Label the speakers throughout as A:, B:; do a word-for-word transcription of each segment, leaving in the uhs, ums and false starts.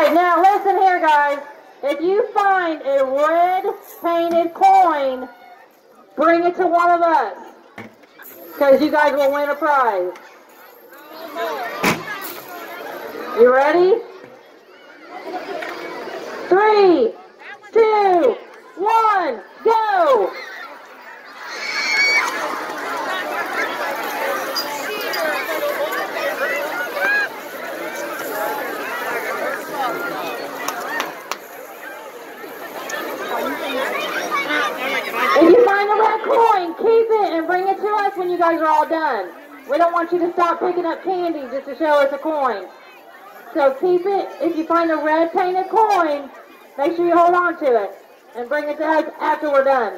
A: Now listen here, guys. If you find a red painted coin, bring it to one of us, because you guys will win a prize. You ready? Three, two, one, go! If you find a red coin, keep it and bring it to us when you guys are all done. We don't want you to stop picking up candy just to show us a coin. So keep it. If you find a red painted coin, make sure you hold on to it and bring it to us after we're done.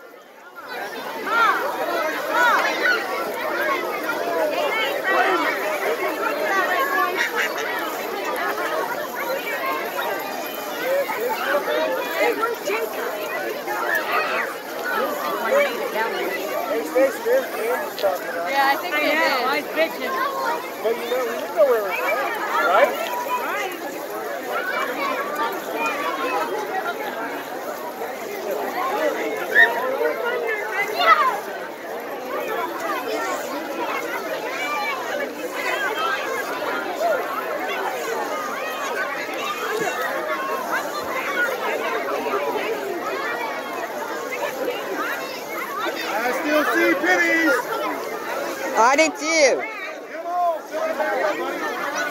B: Yeah, I think they did. I was bitching.
C: But you know, you know where it's at, right? I still see pennies.
D: I did too.
C: Come on, fill it back up, buddy.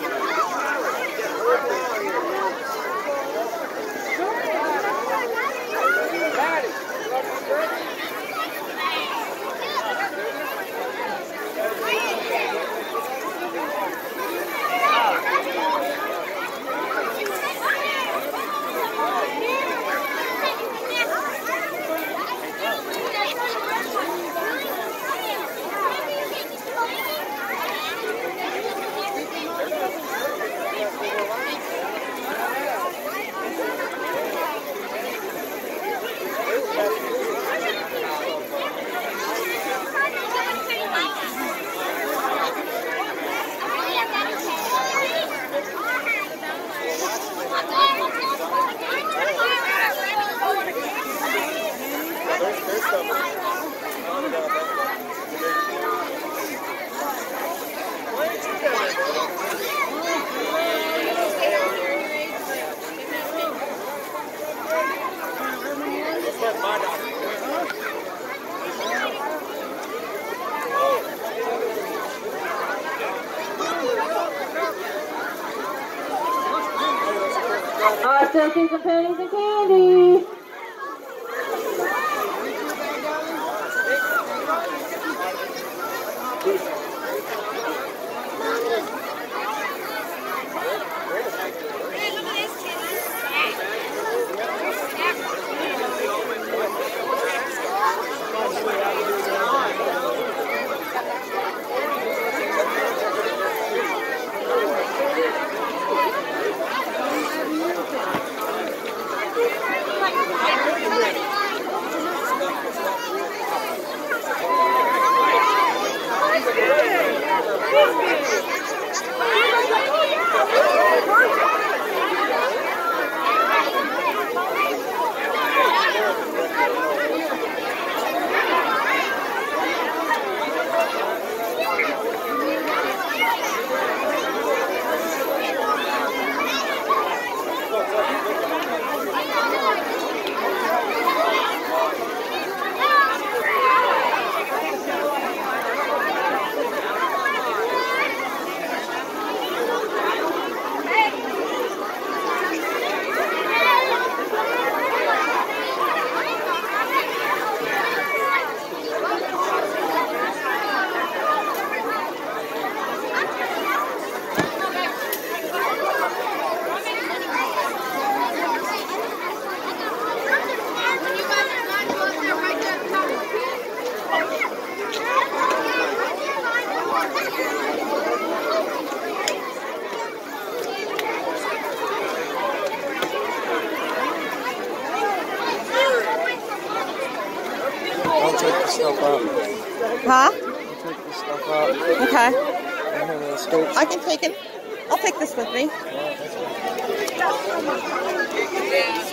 A: I still see some pennies and candy.
C: I'll take the stuff out.
D: Huh?
C: I'll take the stuff out.
D: Okay.
C: I have the scopes.
D: I can take it. I'll take this with me.
C: Yeah, that's good.
A: Thank you.